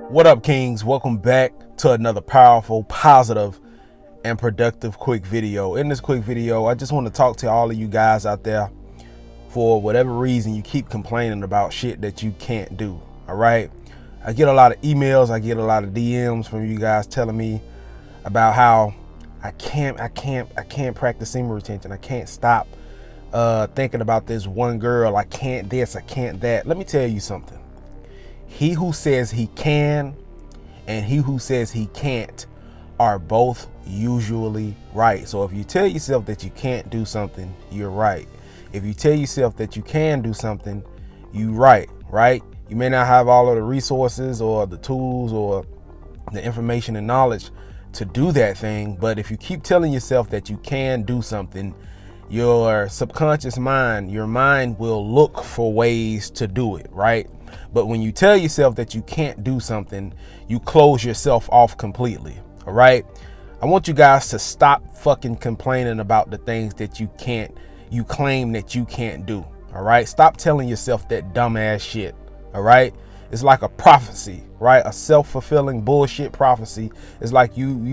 What up, Kings? Welcome back to another powerful, positive, and productive quick video. In this quick video, I just want to talk to all of you guys out there. For whatever reason, you keep complaining about shit that you can't do. All right. I get a lot of emails. I get a lot of DMs from you guys telling me about how I can't practice semen retention. I can't stop thinking about this one girl. I can't this, I can't that. Let me tell you something. He who says he can and he who says he can't are both usually right. So if you tell yourself that you can't do something, you're right. If you tell yourself that you can do something, you're right? You may not have all of the resources or the tools or the information and knowledge to do that thing, but if you keep telling yourself that you can do something, your subconscious mind, your mind will look for ways to do it, right? But when you tell yourself that you can't do something, you close yourself off completely. All right. I want you guys to stop fucking complaining about the things that you claim that you can't do. All right. Stop telling yourself that dumbass shit. All right. It's like a prophecy, right? A self-fulfilling bullshit prophecy. It's like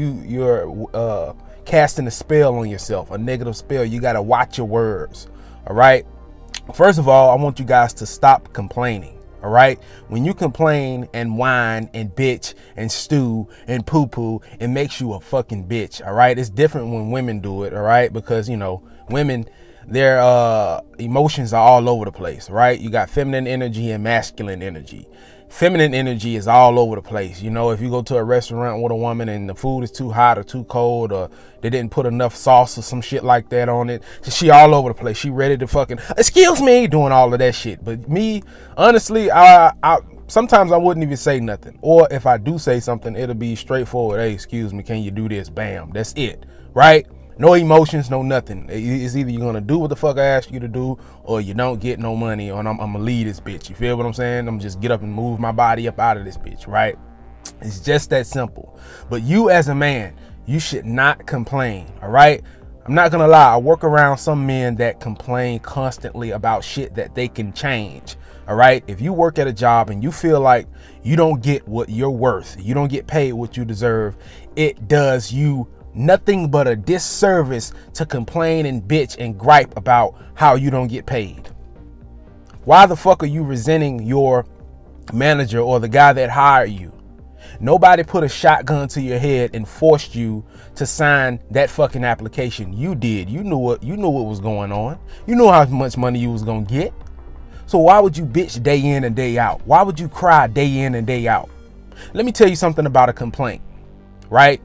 you're casting a spell on yourself, a negative spell. You got to watch your words. All right. First of all, I want you guys to stop complaining. All right. When you complain and whine and bitch and stew and poo-poo, it makes you a fucking bitch. All right. It's different when women do it. All right. Because, you know, women, their emotions are all over the place. Right. You got feminine energy and masculine energy. Feminine energy is all over the place. You know, if you go to a restaurant with a woman and the food is too hot or too cold, or they didn't put enough sauce or some shit like that on it, she all over the place. She ready to fucking, excuse me, doing all of that shit. But me, honestly, I sometimes I wouldn't even say nothing. Or if I do say something, it'll be straightforward. Hey, excuse me, can you do this? Bam. That's it. Right? No emotions, no nothing. It's either you're going to do what the fuck I asked you to do, or you don't get no money, or I'm going to leave this bitch. You feel what I'm saying? I'm just get up and move my body up out of this bitch, right? It's just that simple. But you as a man, you should not complain, all right? I'm not going to lie. I work around some men that complain constantly about shit that they can change, all right? If you work at a job and you feel like you don't get what you're worth, you don't get paid what you deserve, it does you nothing but a disservice to complain and bitch and gripe about how you don't get paid. Why the fuck are you resenting your manager or the guy that hired you? Nobody put a shotgun to your head and forced you to sign that fucking application. You did. You knew what was going on. You knew how much money you was gonna get. So why would you bitch day in and day out? Why would you cry day in and day out? Let me tell you something about a complaint, right?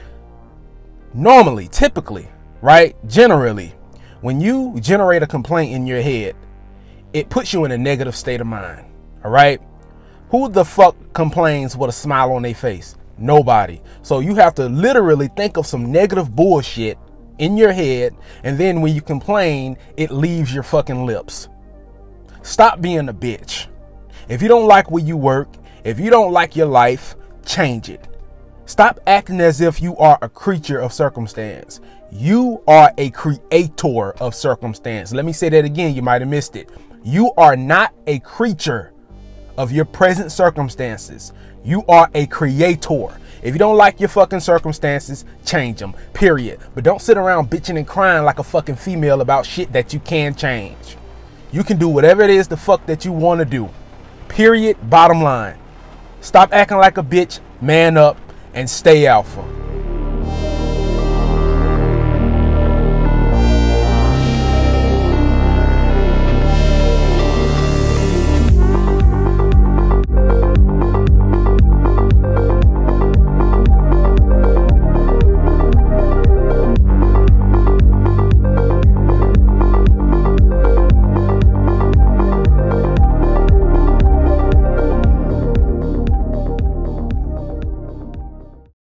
Normally, typically, right, generally, when you generate a complaint in your head, it puts you in a negative state of mind. All right. Who the fuck complains with a smile on their face? Nobody. So you have to literally think of some negative bullshit in your head, and then when you complain, it leaves your fucking lips. Stop being a bitch. If you don't like where you work, if you don't like your life, change it. Stop acting as if you are a creature of circumstance. You are a creator of circumstance. Let me say that again. You might have missed it. You are not a creature of your present circumstances. You are a creator. If you don't like your fucking circumstances, change them, period. But don't sit around bitching and crying like a fucking female about shit that you can change. You can do whatever it is the fuck that you want to do, period. Bottom line. Stop acting like a bitch, man up, and stay alpha.